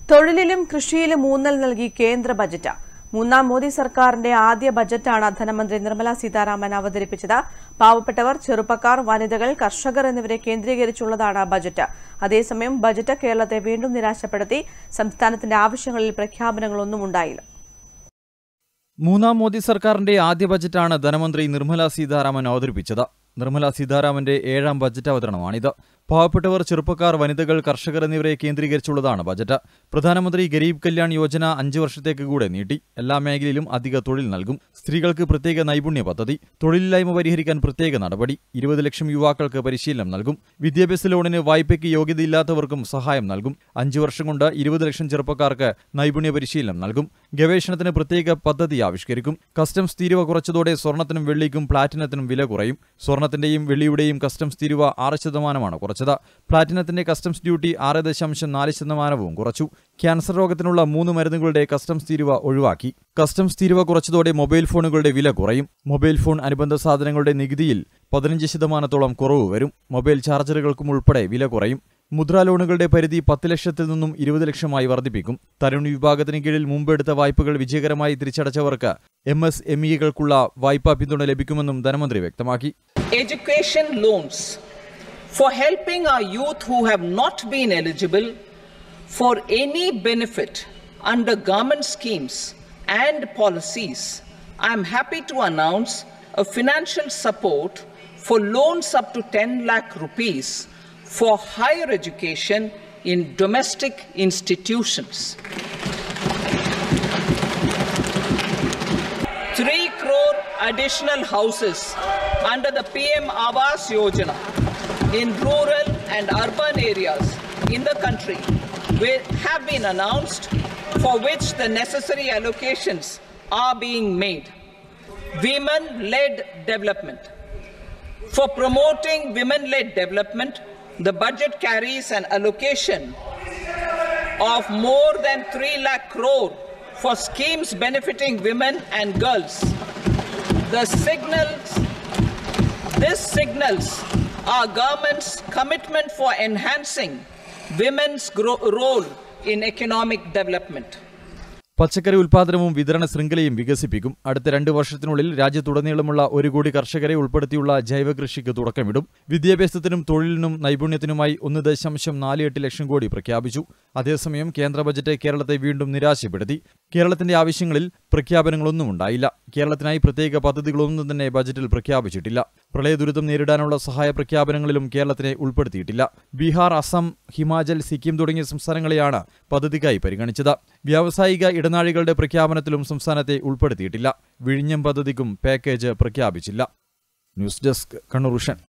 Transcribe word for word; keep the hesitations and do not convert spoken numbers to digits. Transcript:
തൊഴിലിലും കൃഷിയിലും ഊന്നൽ നൽകി കേന്ദ്ര ബജറ്റ്. മൂന്നാം മോദി സർക്കാരിന്റെ ആദ്യ ബജറ്റാണ് ധനമന്ത്രി നിർമ്മല സീതാരാമൻ അവതരിപ്പിച്ചത്. പാവപ്പെട്ടവർ, ചെറുപ്പക്കാർ, വനിതകൾ, കർഷകർ എന്നിവരെ കേന്ദ്രീകരിച്ചുള്ളതാണ് ബജറ്റ്. അതേസമയം ബജറ്റ് കേരളത്തെ വീണ്ടും നിരാശപ്പെടുത്തി. സംസ്ഥാനത്തിന്റെ ആവശ്യങ്ങളിൽ പ്രഖ്യാപനങ്ങളൊന്നും ഉണ്ടായില്ല. മൂന്നാം മോദി സർക്കാരിന്റെ ആദ്യ ബജറ്റാണ് ധനമന്ത്രി നിർമ്മല സീതാരാമൻ അവതരിപ്പിച്ചത്. നിർമ്മല സീതാരാമന്റെ ഏഴാം ബജറ്റ് അവതരണമാണിത്. പാവപ്പെട്ടവർ, ചെറുപ്പക്കാർ, വനിതകൾ, കർഷകർ എന്നിവരെ കേന്ദ്രീകരിച്ചുള്ളതാണ് ബജറ്റ്. പ്രധാനമന്ത്രി ഗരീബ് കല്യാൺ യോജന അഞ്ചു വർഷത്തേക്ക് കൂടെ നീട്ടി. എല്ലാ മേഖലയിലും അധിക തൊഴിൽ നൽകും. സ്ത്രീകൾക്ക് പ്രത്യേക നൈപുണ്യ പദ്ധതി. തൊഴിലില്ലായ്മ പരിഹരിക്കാൻ പ്രത്യേക നടപടി. ഇരുപത് ലക്ഷം യുവാക്കൾക്ക് പരിശീലനം നൽകും. വിദ്യാഭ്യാസ ലോണിന് വായ്പയ്ക്ക് യോഗ്യതയില്ലാത്തവർക്കും സഹായം നൽകും. അഞ്ചു വർഷം കൊണ്ട് ഇരുപത് ലക്ഷം ചെറുപ്പക്കാർക്ക് നൈപുണ്യ പരിശീലനം നൽകും. ഗവേഷണത്തിന് പ്രത്യേക പദ്ധതി ആവിഷ്കരിക്കും. കസ്റ്റംസ് തീരുവ കുറച്ചതോടെ സ്വർണത്തിനും വെള്ളിക്കും പ്ലാറ്റിനത്തിനും വില കുറയും. സ്വർണത്തിന്റെയും വെള്ളിയുടെയും കസ്റ്റംസ് തീരുവ ആറ് ശതമാനമാണ് കുറച്ചത്. പ്ലാറ്റിനത്തിന്റെ കസ്റ്റംസ് ഡ്യൂട്ടി ആറ് ദശാംശം നാല് ശതമാനവും കുറച്ചു. ക്യാൻസർ രോഗത്തിനുള്ള മൂന്ന് മരുന്നുകളുടെ കസ്റ്റംസ് തീരുവ ഒഴിവാക്കി. കസ്റ്റംസ് തീരുവ കുറച്ചതോടെ മൊബൈൽ ഫോണുകളുടെ വില കുറയും. മൊബൈൽ ഫോൺ അനുബന്ധ സാധനങ്ങളുടെ നികുതിയിൽ പതിനഞ്ച് ശതമാനത്തോളം കുറവ് വരും. മൊബൈൽ ചാർജറുകൾക്കും ഉൾപ്പെടെ വില കുറയും. മുദ്രാ ലോണുകളുടെ പരിധി പത്ത് ലക്ഷത്തിൽ നിന്നും ഇരുപത് ലക്ഷമായി വർദ്ധിപ്പിക്കും. തരുൺ വിഭാഗത്തിന് കീഴിൽ മുമ്പെടുത്ത വായ്പകൾ വിജയകരമായി തിരിച്ചടച്ചവർക്ക് എം എസ് എം ഇകൾക്കുള്ള വായ്പാ പിന്തുണ ലഭിക്കുമെന്നും ധനമന്ത്രി വ്യക്തമാക്കി. Education loans for helping our youth who have not been eligible for any benefit under government schemes and policies. I am happy to announce a financial support for loans up to ten lakh rupees for higher education in domestic institutions. Three crore additional houses under the P M Awas Yojana in rural and urban areas in the country will have been announced, for which the necessary allocations are being made. Women-led development. For promoting women-led development, the budget carries an allocation of more than three lakh crore for schemes benefiting women and girls. The signals, this signals our government's commitment for enhancing women's role in economic development. പച്ചക്കറി ഉൽപാദനവും വിതരണ ശൃംഖലയും വികസിപ്പിക്കും. അടുത്ത രണ്ട് വർഷത്തിനുള്ളിൽ രാജ്യത്തുടനീളമുള്ള ഒരു കോടി കർഷകരെ ഉൾപ്പെടുത്തിയുള്ള ജൈവ കൃഷിക്ക് തുടക്കമിടും. വിദ്യാഭ്യാസത്തിനും തൊഴിലിനും നൈപുണ്യത്തിനുമായി ഒന്ന് ദശാംശം നാല് എട്ട് ലക്ഷം കോടി പ്രഖ്യാപിച്ചു. അതേസമയം കേന്ദ്ര ബജറ്റ് കേരളത്തെ വീണ്ടും നിരാശപ്പെടുത്തി. കേരളത്തിന്റെ ആവശ്യങ്ങളിൽ പ്രഖ്യാപനങ്ങളൊന്നും ഉണ്ടായില്ല. കേരളത്തിനായി പ്രത്യേക പദ്ധതികളൊന്നും തന്നെ ബജറ്റിൽ പ്രഖ്യാപിച്ചിട്ടില്ല. പ്രളയ ദുരിതം നേരിടാനുള്ള സഹായ പ്രഖ്യാപനങ്ങളിലും കേരളത്തിനെ ഉൾപ്പെടുത്തിയിട്ടില്ല. ബീഹാർ, അസം, ഹിമാചൽ, സിക്കിം തുടങ്ങിയ സംസ്ഥാനങ്ങളെയാണ് പദ്ധതിക്കായി പരിഗണിച്ചത്. വ്യാവസായിക ഇടനാഴികളുടെ പ്രഖ്യാപനത്തിലും സംസ്ഥാനത്തെ ഉൾപ്പെടുത്തിയിട്ടില്ല. വിഴിഞ്ഞം പദ്ധതിക്കും പാക്കേജ് പ്രഖ്യാപിച്ചില്ല. News desk, Kannur vision.